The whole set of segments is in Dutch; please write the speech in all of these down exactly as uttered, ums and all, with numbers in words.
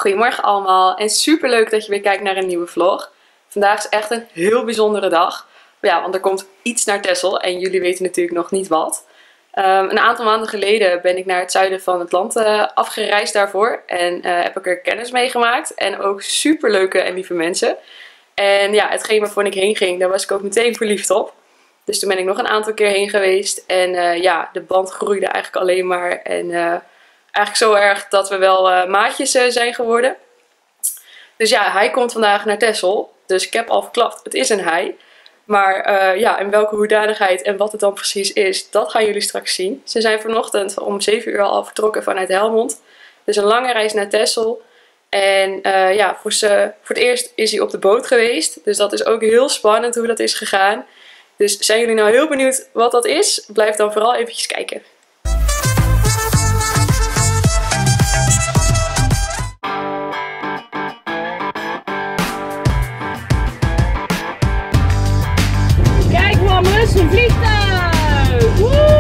Goedemorgen allemaal en super leuk dat je weer kijkt naar een nieuwe vlog. Vandaag is echt een heel bijzondere dag. Ja, want er komt iets naar Texel en jullie weten natuurlijk nog niet wat. Um, een aantal maanden geleden ben ik naar het zuiden van het land uh, afgereisd daarvoor. En uh, heb ik er kennis mee gemaakt. En ook super leuke en lieve mensen. En ja, hetgeen waarvoor ik heen ging, daar was ik ook meteen verliefd op. Dus toen ben ik nog een aantal keer heen geweest. En uh, ja, de band groeide eigenlijk alleen maar. En uh, eigenlijk zo erg dat we wel uh, maatjes uh, zijn geworden. Dus ja, hij komt vandaag naar Texel. Dus ik heb al verklapt, het is een hij. Maar uh, ja, in welke hoedanigheid en wat het dan precies is, dat gaan jullie straks zien. Ze zijn vanochtend om zeven uur al vertrokken vanuit Helmond. Dus een lange reis naar Texel. En uh, ja, voor, ze, voor het eerst is hij op de boot geweest. Dus dat is ook heel spannend hoe dat is gegaan. Dus zijn jullie nou heel benieuwd wat dat is? Blijf dan vooral eventjes kijken. Kijk mammers, een vliegtuig! Woe!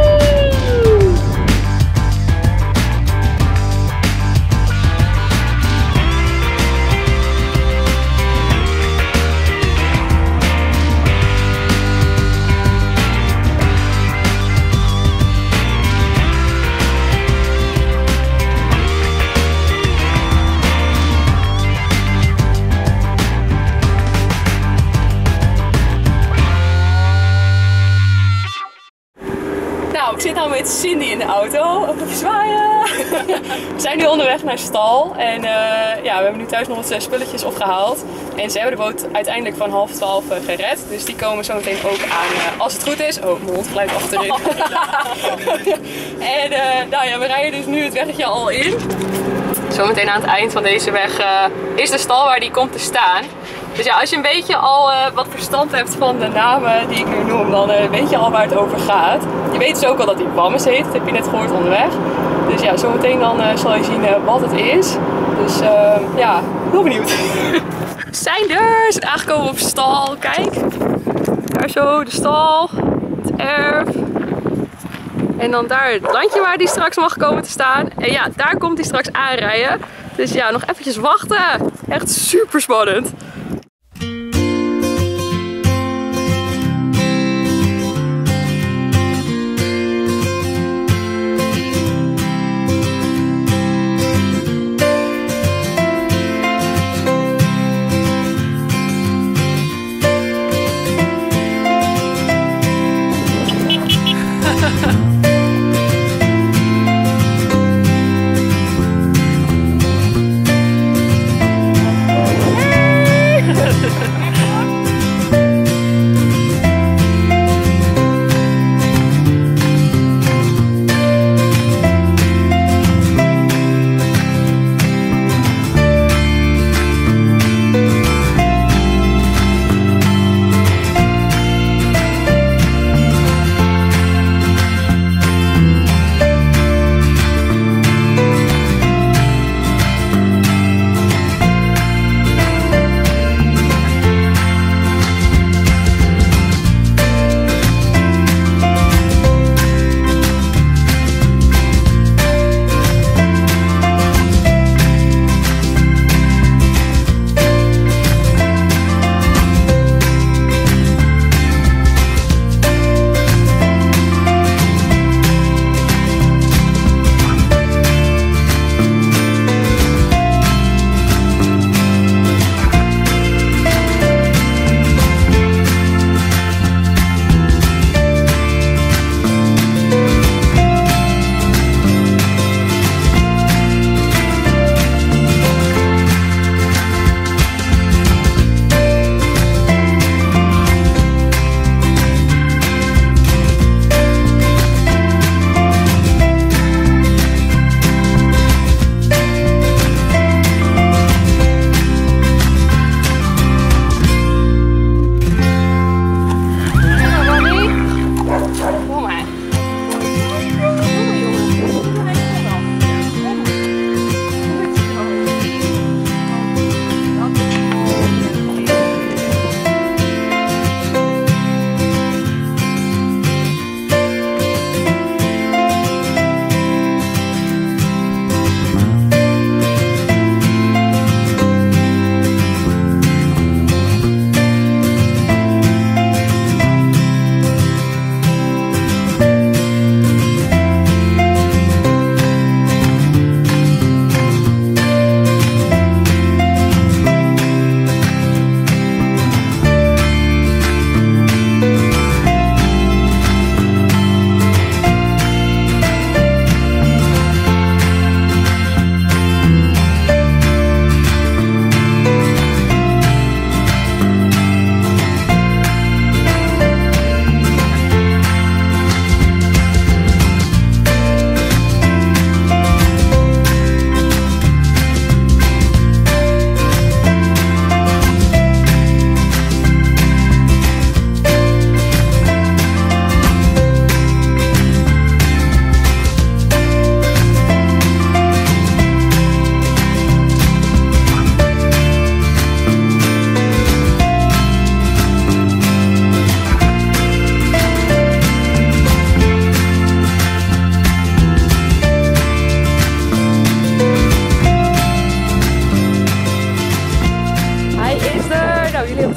Nou, ik zit nou met Cindy in de auto. Even zwaaien! We zijn nu onderweg naar stal. En uh, ja, we hebben nu thuis nog wat spulletjes opgehaald. En ze hebben de boot uiteindelijk van half twaalf uh, gered. Dus die komen zo meteen ook aan, uh, als het goed is. Oh, mijn hond glijdt achterin. En uh, nou ja, we rijden dus nu het weggetje al in. Zometeen aan het eind van deze weg uh, is de stal waar die komt te staan. Dus ja, als je een beetje al uh, wat verstand hebt van de namen die ik nu noem, dan uh, weet je al waar het over gaat. Je weet dus ook al dat hij Wammes heet, dat heb je net gehoord onderweg. Dus ja, zometeen dan uh, zal je zien uh, wat het is. Dus uh, ja, heel benieuwd. We zijn er, we zijn aangekomen op stal. Kijk, daar zo de stal, het erf. En dan daar het landje waar die straks mag komen te staan. En ja, daar komt hij straks aanrijden. Dus ja, nog eventjes wachten. Echt super spannend.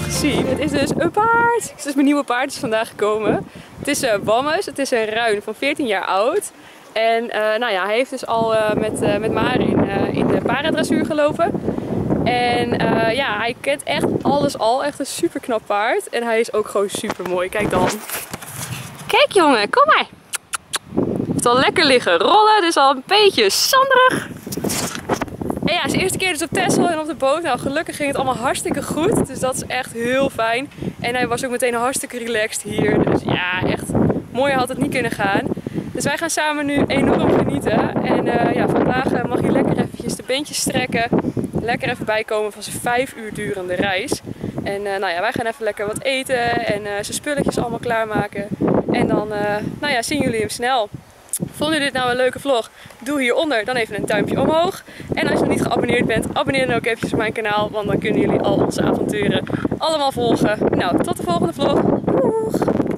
gezien. Het is dus een paard. Het is dus mijn nieuwe paard is vandaag gekomen. Het is uh, Wammes. Het is een ruin van veertien jaar oud. En uh, nou ja, hij heeft dus al uh, met, uh, met Maren in, uh, in de paradressuur gelopen. En uh, ja, hij kent echt alles al. Echt een super knap paard. En hij is ook gewoon super mooi. Kijk dan. Kijk jongen, kom maar. Het al lekker liggen rollen. Het is al een beetje zanderig. En ja, zijn eerste keer dus op Texel en op de boot. Nou, gelukkig ging het allemaal hartstikke goed. Dus dat is echt heel fijn. En hij was ook meteen hartstikke relaxed hier. Dus ja, echt mooier had het niet kunnen gaan. Dus wij gaan samen nu enorm genieten. En uh, ja, vandaag uh, mag hij lekker eventjes de beentjes strekken. Lekker even bijkomen van zijn vijf uur durende reis. En uh, nou ja, wij gaan even lekker wat eten en uh, zijn spulletjes allemaal klaarmaken. En dan uh, nou ja, zien jullie hem snel. Vonden jullie dit nou een leuke vlog? Doe hieronder dan even een duimpje omhoog. En als je nog niet geabonneerd bent, abonneer dan ook eventjes op mijn kanaal. Want dan kunnen jullie al onze avonturen allemaal volgen. Nou, tot de volgende vlog. Doeg!